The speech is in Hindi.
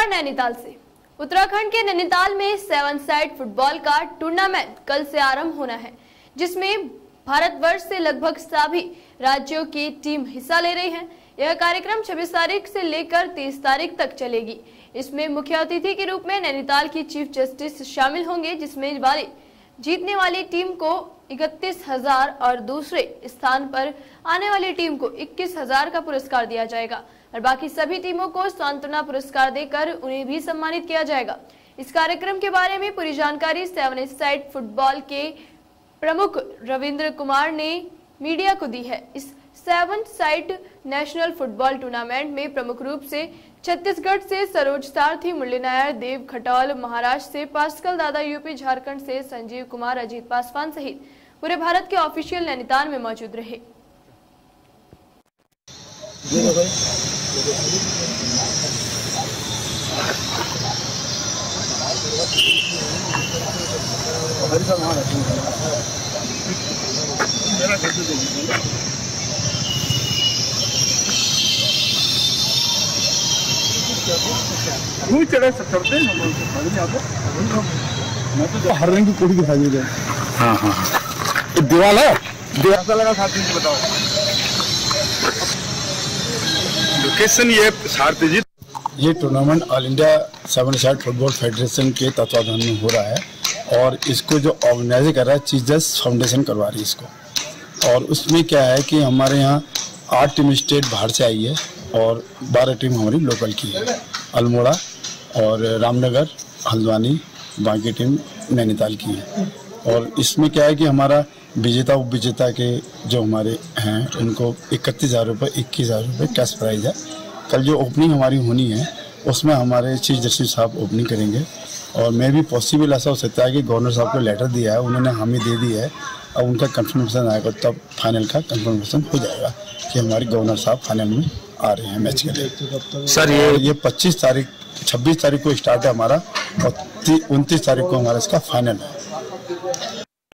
नैनीताल से। उत्तराखंड के नैनीताल में 7 साइड फुटबॉल का टूर्नामेंट कल से आरंभ होना है, जिसमें भारतवर्ष से लगभग सभी राज्यों की टीम हिस्सा ले रही है। यह कार्यक्रम 26 तारीख से लेकर 30 तारीख तक चलेगी। इसमें मुख्य अतिथि के रूप में नैनीताल की चीफ जस्टिस शामिल होंगे, जिसमें जीतने वाली टीम को 31,000 और दूसरे स्थान पर आने वाली टीम को 21,000 का पुरस्कार दिया जाएगा और बाकी सभी टीमों को सांत्वना पुरस्कार देकर उन्हें भी सम्मानित किया जाएगा। इस कार्यक्रम के बारे में पूरी जानकारी 7 साइड फुटबॉल के प्रमुख रविंद्र कुमार ने मीडिया को दी है। इस 7 साइड नेशनल फुटबॉल टूर्नामेंट में प्रमुख रूप से छत्तीसगढ़ से सरोज सारथी, मुरली नायर, देव खटौल, महाराष्ट्र से पास्कल दादा, यूपी झारखंड से संजीव कुमार, अजीत पासवान सहित पूरे भारत के ऑफिशियल नैनीताल में मौजूद रहे। हर रंग की कोड़ी दिखाई दे रही है। हाँ हाँ तो दीवाल है, दीवाल लगा साथ में बताओ लोकेशन। ये सारथी जी, ये tournament all India 7 side football federation के तत्वाधान में हो रहा है और इसको जो ऑर्गेनाइज कर रहा है चीफ जस्टिस फाउंडेशन करवा रही है इसको। और उसमें क्या है कि हमारे यहाँ 8 टीम स्टेट बाहर से आई है और 12 टीम हमारी लोकल की है, अल्मोड़ा और रामनगर, हल्द्वानी, बाकी टीम नैनीताल की है। और इसमें क्या है कि हमारा विजेता उप विजेता के जो हमारे हैं उनको 31,000 रुपये, 21,000 रुपये कैश प्राइज है। कल जो ओपनिंग हमारी होनी है उसमें हमारे चीफ जस्टिस साहब ओपनिंग करेंगे और मैं भी पॉसिबल ऐसा हो सकता है कि गवर्नर साहब को लेटर दिया है, उन्होंने हामी दे दी है। अब उनका कंफर्मेशन आएगा तब फाइनल का कंफर्मेशन हो जाएगा कि हमारे गवर्नर साहब फाइनल में आ रहे हैं मैच के लिए। सर ये 26 तारीख को स्टार्ट है हमारा और 29 तारीख को हमारा इसका फाइनल है।